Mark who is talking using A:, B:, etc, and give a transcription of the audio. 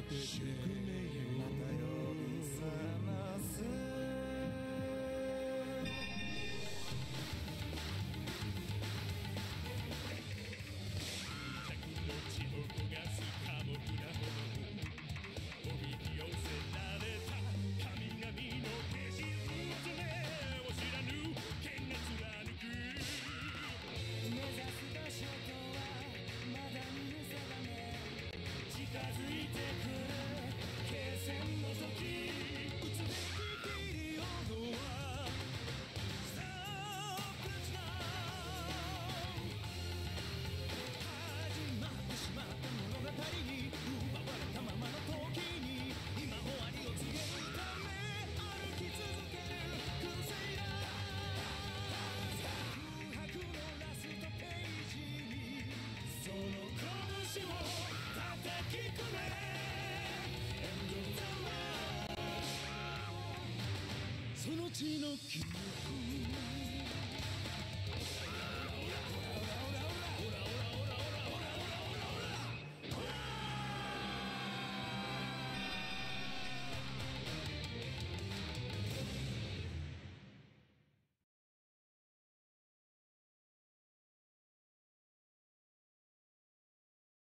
A: て宿命をまた呼び覚ます
B: 客の血を焦がす寡黙な炎おびき寄せられた神々の化身恐れを知らぬ剣が貫く
C: 目指す場所とはまだ見ぬ定め近づいてくる決戦の時
A: 打つべきピリオドはストップスター始まってしまった物語に奪われたままの時に今終わりを告げるため歩き続けるクルセイダー空白のラストページに
B: その拳を叩き込め
A: その血の記憶